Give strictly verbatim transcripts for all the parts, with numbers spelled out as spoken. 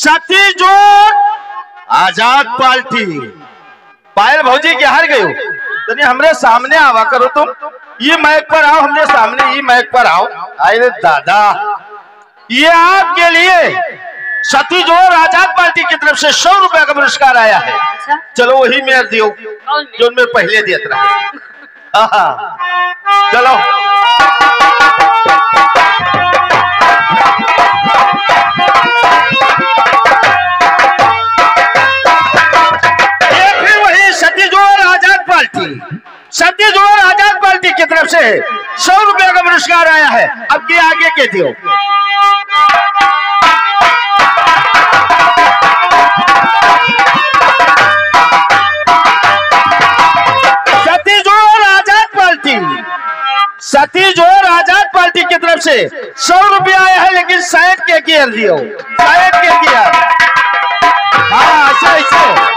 सती जोड़ आजाद पार्टी। पायल भौजी के हार गए हो तो हमरे सामने आवा करो तुम। ये माइक पर आओ, हमरे सामने ये माइक पर आओ। अरे दादा, ये आपके लिए सती जोड़ आजाद पार्टी की तरफ से सौ रुपया का पुरस्कार आया है। चलो वही मेयर दियो जो मैं पहले दिया था। चलो सती जोड़ आजाद पार्टी की तरफ से सौ रुपए का पुरस्कार आया है। अब के आगे के दियो। सती जोड़ आजाद पार्टी सती जोड़ आजाद पार्टी की तरफ से सौ रुपया आया है, लेकिन साइड के गियर दियो, साइड के गियर। हाँ ऐसे ऐसे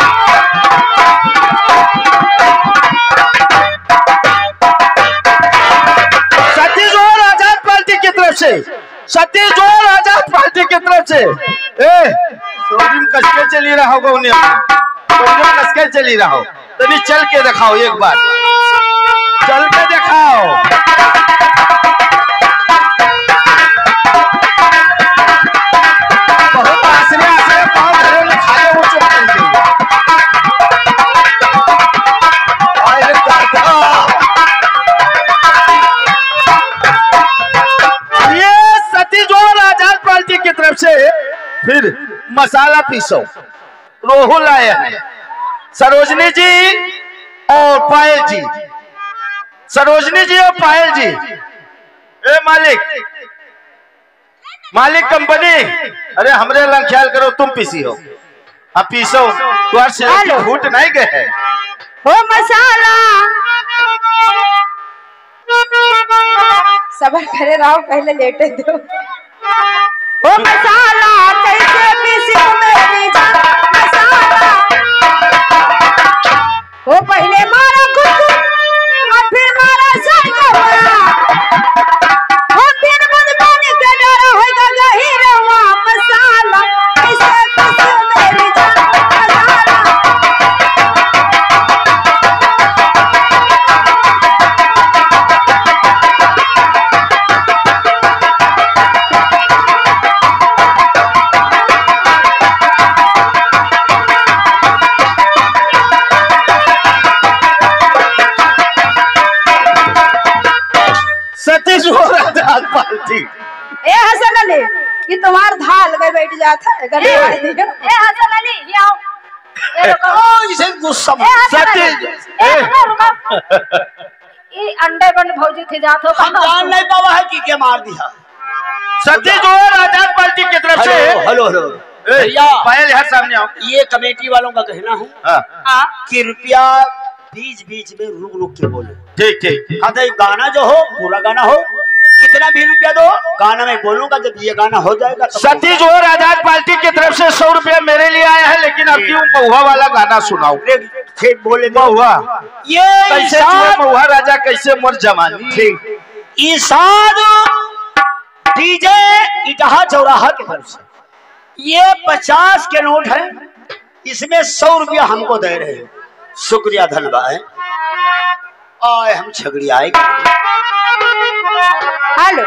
से सती जोड़ आजाद पार्टी की तरफ से ए सोडियम कसके चली रहा होगा उन्हें, सोडियम कसके चली रहा हो तो नहीं, चल के दिखाओ एक बार, चल के दिखाओ। बहुत आसरे आसरे पाँव धरे में खाए वो चुप कर गई। की तरफ से फिर मसाला पीसो रोहू लाए हैं सरोजनी जी और पायल जी, सरोजनी जी और पायल जी। ए मालिक मालिक कंपनी, अरे हमरे ला ख्याल करो, तुम पीसी हो। अब पीसो तो से फूट नहीं गए हो मसाला। सबर करे रहो, पहले लेटे दो। ओ मसाला कैसे पीसी मेरी जान मसाला। ओ पहले मारा कुछ और फिर मारा सरगवा। ओ दिन बुन बन के डरा होगा गही रवा मसाला कैसे पीसी मेरी जान मसाला। पार्टी ए हसन अली, ये तुम्हार धाल में बैठ जाता है। ए हसन अली ये आओ, ए रुको, इसे गुस्सा सती ए रुको, ये अंडे बन भौजी थे जात हो, हम जान नहीं पावा है कि के मार दिया। सती जोड़ आजाद पार्टी की तरफ से हेलो हेलो भैया पायल यार सामने आओ। ये कमेटी वालों का कहना है हाँ कि रुपया बीच बीच में रुक रुक के बोले। ठीक ठीक। हाँ तो गाना जो हो पूरा गाना हो, कितना भी रुपया दो गाना में बोलूंगा, जब ये गाना हो जाएगा तो सती जोड़ आजाद पार्टी की तरफ से सौ रुपया मेरे लिए आया है, लेकिन अब क्यों महुआ वाला गाना सुनाओ। बोले महुआ ये कैसे महुआ राजा कैसे मोर जवानी। ठीक, ईसाद डीजे इटाहा चौराहा के तरफ से ये पचास के नोट है, इसमें सौ रुपया हमको दे रहे हैं। शुक्रिया धन्यवाद। आए हम छगड़ी आए। हेलो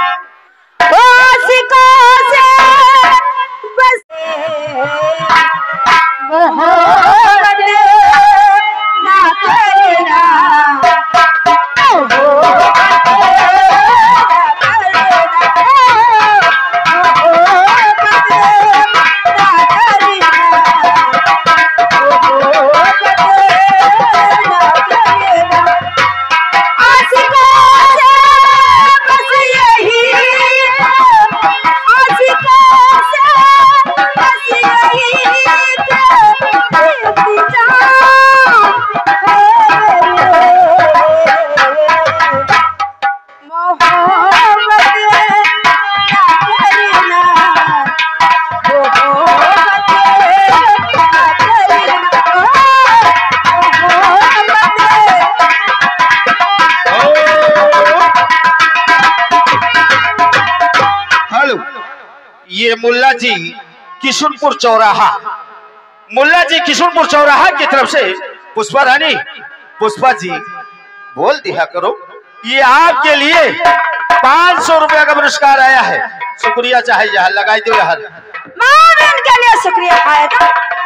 आशिकों से बस मोहब्बत ना करना, ये मुल्ला जी किशुनपुर चौराहा, मुल्ला जी किशुनपुर चौराहा की तरफ से पुष्पा रानी, पुष्पा जी बोल दिया करो, ये आपके लिए पाँच सौ रुपया का पुरस्कार आया है। शुक्रिया चाहे यहाँ लगाई दो यार। मैं इनके लिए शुक्रिया खाया था।